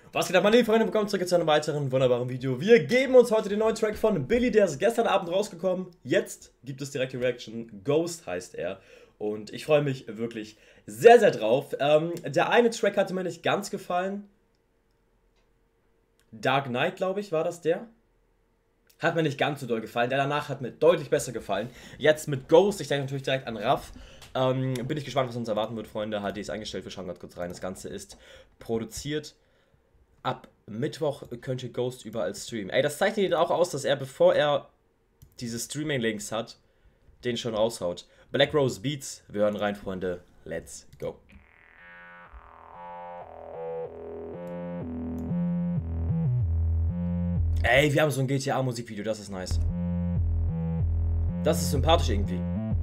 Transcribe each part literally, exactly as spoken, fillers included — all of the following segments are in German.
Was geht ab, meine lieben Freunde, willkommen zurück zu einem weiteren wunderbaren Video. Wir geben uns heute den neuen Track von Billy, der ist gestern Abend rausgekommen. Jetzt gibt es direkt die Reaction, Ghost heißt er. Und ich freue mich wirklich sehr, sehr drauf. Ähm, der eine Track hatte mir nicht ganz gefallen. Dark Knight, glaube ich, war das der. Hat mir nicht ganz so doll gefallen. Der danach hat mir deutlich besser gefallen. Jetzt mit Ghost, ich denke natürlich direkt an Raff. Ähm, bin ich gespannt, was uns erwarten wird, Freunde. H D ist eingestellt, wir schauen gerade kurz rein. Das Ganze ist produziert. Ab Mittwoch könnt ihr Ghost überall streamen. Ey, das zeichnet ihn auch aus, dass er, bevor er diese Streaming-Links hat, den schon raushaut. Black Rose Beats, wir hören rein, Freunde. Let's go. Ey, wir haben so ein G T A-Musikvideo, das ist nice. Das ist sympathisch irgendwie.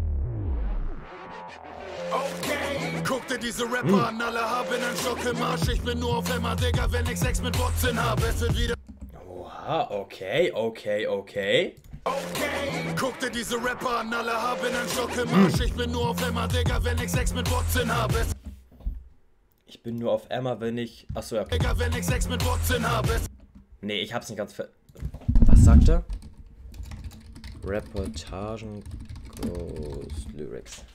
Okay, guck dir diese Rapper hm. an, alle haben einen Schock im Arsch. Ich bin nur auf Emma, Digga, wenn ich Sex mit Watson habe. Es wird wieder. Oha, okay, okay, okay. Okay, guck dir diese Rapper an, alle haben einen Schock im Arsch. Ich bin nur auf Emma, Digga, wenn ich Sex mit Watson habe. Ich bin nur auf Emma, wenn ich. Achso, ja. Okay. Digga, wenn ich Sex mit Watson habe. Nee, ich hab's nicht ganz ver... Was sagt er? Reportagen, Ghost Lyrics.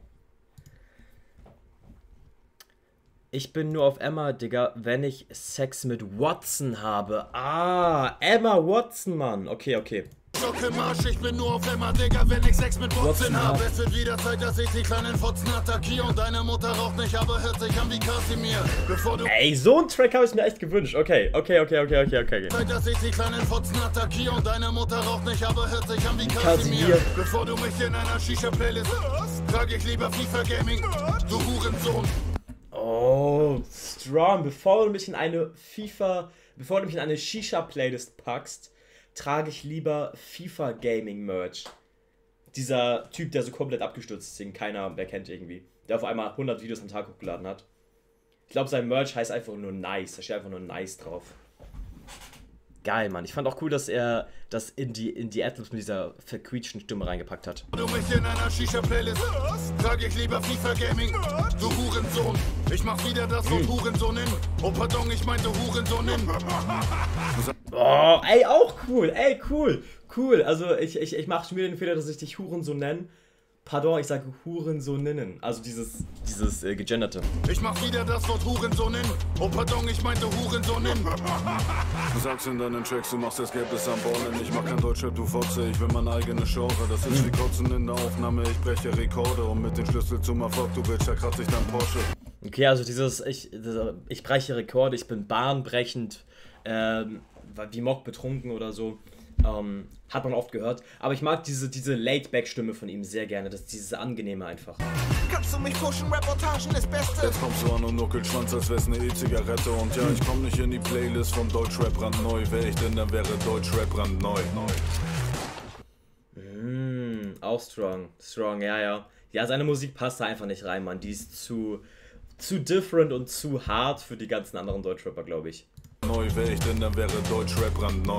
Ich bin nur auf Emma, Digga, wenn ich Sex mit Watson habe. Ah, Emma Watson, Mann. Okay, okay. Schock im Arsch, ich bin nur auf Emma, Digga, wenn ich Sex mit Watson habe. Es wird wieder Zeit, dass ich die kleinen Fotzen attackiere. Und deine Mutter raucht nicht, aber hört sich an wie Kasimir. Bevor du... Ey, so ein Track habe ich mir echt gewünscht. Okay, okay, okay, okay, okay, okay. Zeit, dass ich die kleinen Fotzen attackiere. Und deine Mutter raucht nicht, aber hört sich an wie Kasimir. Bevor du mich in einer Shisha-Playlist trage ich lieber FIFA Gaming, du Hurensohn. Oh, strong. Bevor du mich in eine FIFA, bevor du mich in eine Shisha-Playlist packst, trage ich lieber FIFA Gaming Merch. Dieser Typ, der so komplett abgestürzt ist, den keiner mehr kennt irgendwie. Der auf einmal hundert Videos am Tag hochgeladen hat. Ich glaube, sein Merch heißt einfach nur nice. Da steht einfach nur nice drauf. Geil, Mann. Ich fand auch cool, dass er das in die, in die Adlibs mit dieser verquietschten Stimme reingepackt hat. Du mich in einer Shisha-Playlist trage ich lieber FIFA Gaming, du Hurensohn. Ich mach wieder das Wort hm. Hurensohnin. Oh, pardon, ich meinte Hurensohnin. Oh, ey, auch cool. Ey, cool. Cool. Also, ich, ich, ich mache schon wieder den Fehler, dass ich dich Hurensohn nenne. Pardon, ich sage Hurensoninnen. Also dieses, dieses äh, Gegenderte. Ich mach wieder das Wort Hurensohnin. Oh, pardon, ich meinte Hurensohnin. Du sagst in deinen Tracks, du machst das Gelb bis am Ballen. Ich mach kein Deutschrap, du Fotze, ich will meine eigene Genre. Das ist wie Kotzen in der Aufnahme, ich breche Rekorde. Und mit dem Schlüssel zum Erfolg, du Bitch, da kratze ich dein Porsche. Okay, also dieses, ich, ich breche Rekorde, ich bin bahnbrechend, ähm, wie Mock betrunken oder so. Ähm, hat man oft gehört. Aber ich mag diese, diese Laid-Back-Stimme von ihm sehr gerne. Das ist dieses Angenehme einfach. Kannst du mich pushen, Reportagen ist Beste. Jetzt kommst du an und nuckelt Schwanz, als wär's eine E-Zigarette. Und ja, ich komm nicht in die Playlist vom Deutschrap brandneu. Wär ich denn, dann wäre Deutschrap brandneu. Mm, auch strong. Strong, ja, ja. Ja, seine Musik passt da einfach nicht rein, Mann. Die ist zu, zu different und zu hart für die ganzen anderen Deutschrapper, glaube ich. Neu wär ich denn, dann wäre Deutschrap brandneu.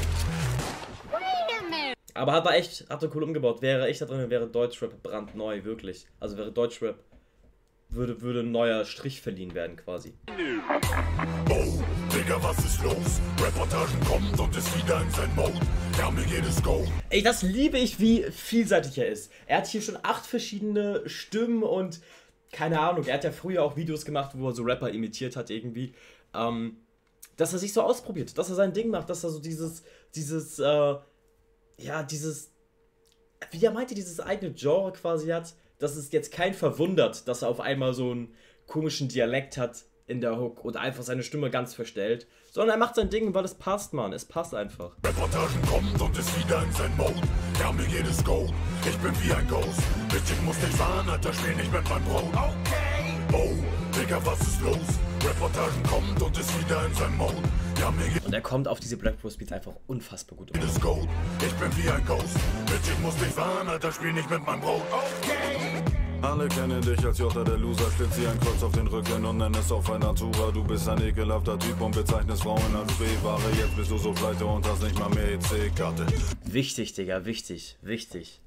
Aber hat er echt, hat er cool umgebaut. Wäre ich da drin, wäre Deutschrap brandneu, wirklich. Also wäre Deutschrap, würde, würde ein neuer Strich verliehen werden quasi. Oh, Digga, was ist los? Reportagen kommt und ist wieder in sein Mode. Ja, mir geht es go. Ey, das liebe ich, wie vielseitig er ist. Er hat hier schon acht verschiedene Stimmen und keine Ahnung, er hat ja früher auch Videos gemacht, wo er so Rapper imitiert hat irgendwie. Ähm, dass er sich so ausprobiert, dass er sein Ding macht, dass er so dieses, dieses, äh, ja, dieses, wie er meinte, dieses eigene Genre quasi hat, dass es jetzt kein verwundert, dass er auf einmal so einen komischen Dialekt hat in der Hook und einfach seine Stimme ganz verstellt, sondern er macht sein Ding, weil es passt, Mann, es passt einfach. Reportagen kommt und ist wieder in sein Mode, ja, mir geht es go, ich bin wie ein Ghost, richtig muss nicht fahren, Alter, spiel nicht mit meinem Brot. Okay. Oh, Digga, was ist los? Reportagen kommt und ist wieder in seinem Mode. Ja, mir geht und er kommt auf diese Black Rose Beats einfach unfassbar gut. Es go, ich bin wie ein Ghost, bitch, ich muss nicht fahren, Alter, spiel nicht mit meinem Brot. Okay. Alle kennen dich als Jota, der Loser, schlitzt sie ein Kreuz auf den Rücken und nenn es auf ein Natura. Du bist ein ekelhafter Typ und bezeichnest Frauen als B-Ware. Jetzt bist du so pleite und hast nicht mal mehr E C-Karte. Wichtig, Digga, wichtig, wichtig.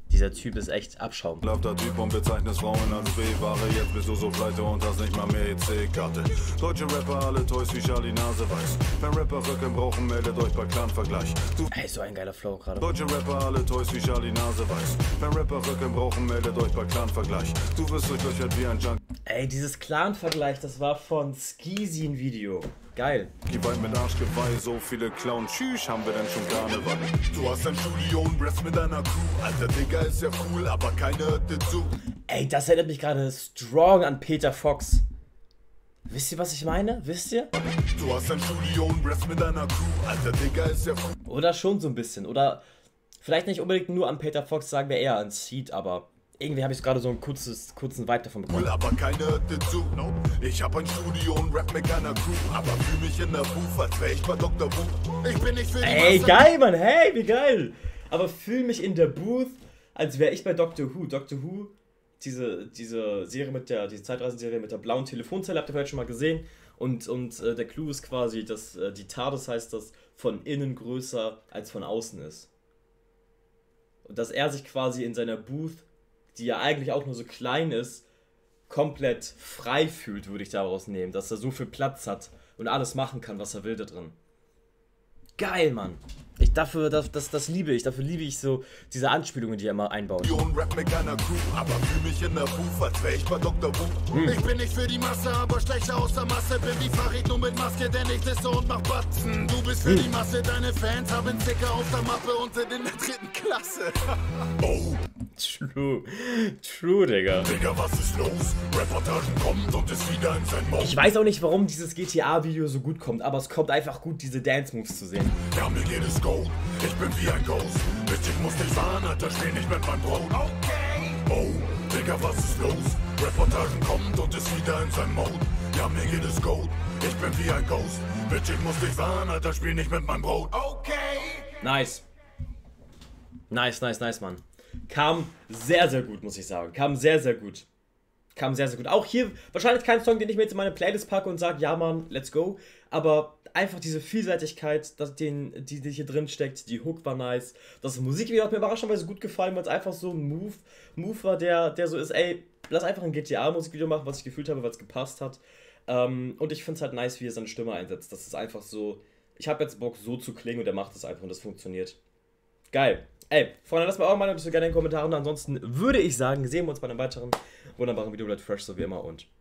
Dieser Typ ist echt Abschaum. Lauter Typ und bezeichnest Frauen als B-Ware. Jetzt bist du so pleite und hast nicht mal mehr E C-Karte. Deutsche Rapper, alle Toys wie Charlie Naseweiß. Wenn Rapper Rücken brauchen, meldet euch bei Clan-Vergleich. Ey, so ein geiler Flow gerade. Deutsche Rapper, alle Toys wie Charlie Naseweiß. Wenn Rapper Rücken brauchen, meldet euch bei Clan-Vergleich. Du wirst durchlöchert wie ein Junk. Ey, dieses Clan-Vergleich, das war von Skeezy ein Video. Geil. Die Wein mit Arschgeweih, so viele Clown. Tschüss, haben wir denn schon Karneval? Du hast ein Studio und rappst mit deiner Crew. Alter Digga ist ja cool, aber keiner hört dir zu. Ey, das erinnert mich gerade strong an Peter Fox. Wisst ihr, was ich meine? Wisst ihr? Du hast ein Studio und rappst mit deiner Crew. Alter Digga ist ja cool. Oder schon so ein bisschen. Oder vielleicht nicht unbedingt nur an Peter Fox, sagen wir eher an Seed, aber irgendwie habe ich gerade so einen kurzes, kurzen Vibe davon bekommen. Cool, aber keiner hört dir zu. No. Ich hab ein Studio und rap mit keiner Crew. Aber fühl mich in der Booth, als wär ich bei Doktor Who. Ich bin nicht für die Ey, Masse. geil, Mann. Hey, wie geil. Aber fühl mich in der Booth, als wäre ich bei Doctor Who. Doctor Who, diese, diese Serie mit der, diese Zeitreisenserie mit der blauen Telefonzelle, habt ihr vielleicht schon mal gesehen. Und, und äh, der Clou ist quasi, dass äh, die TARDIS heißt, dass von innen größer als von außen ist. Und dass er sich quasi in seiner Booth, die ja eigentlich auch nur so klein ist, komplett frei fühlt, würde ich daraus nehmen. Dass er so viel Platz hat und alles machen kann, was er will da drin. Geil, Mann. Ich dafür, das, das, das liebe ich. Dafür liebe ich so diese Anspielungen, die er immer einbaut. Rap mit keiner Crew, aber fühl mich in der Booth, als wär ich bei Doktor Who. Hm. Ich bin nicht für die Masse, aber schlechter aus der Masse. Bin wie Farid nur mit Maske, denn ich disse und mach Batzen. Du bist für hm. die Masse, deine Fans haben Sticker auf der Mappe und sind in der dritten Klasse. Oh. True. True, Digga. Digga, was ist los? Reportagen kommt und ist wieder in sein Mode. Ich weiß auch nicht, warum dieses G T A-Video so gut kommt, aber es kommt einfach gut, diese Dance-Moves zu sehen. Ja, mir geht es go. Ich bin wie ein Ghost. Bitch, ich muss dich warnen, Alter, steh nicht mit meinem Brot. Okay. Oh, Digga, was ist los? Reportagen kommt und ist wieder in sein Mode. Ja, mir geht es go. Ich bin wie ein Ghost. Bitch, ich muss dich warnen, Alter, spiel nicht mit meinem Brot. Okay. Nice. Nice, nice, nice, Mann. Kam sehr, sehr gut, muss ich sagen. Kam sehr, sehr gut. Kam sehr, sehr gut. Auch hier wahrscheinlich kein Song, den ich mir jetzt in meine Playlist packe und sage, ja, Mann, let's go. Aber einfach diese Vielseitigkeit, dass den, die, die hier drin steckt, die Hook war nice. Das Musikvideo hat mir überraschenderweise gut gefallen, weil es einfach so ein Move, Move war, der, der so ist, ey, lass einfach ein G T A-Musikvideo machen, was ich gefühlt habe, weil es gepasst hat. Ähm, und ich finde es halt nice, wie er seine Stimme einsetzt. Das ist einfach so, ich habe jetzt Bock, so zu klingen und er macht es einfach und das funktioniert. Geil. Ey, Freunde, lasst mal eure Meinung dazu gerne in den Kommentaren. Ansonsten würde ich sagen, sehen wir uns bei einem weiteren wunderbaren Video. Bleibt fresh, so wie immer und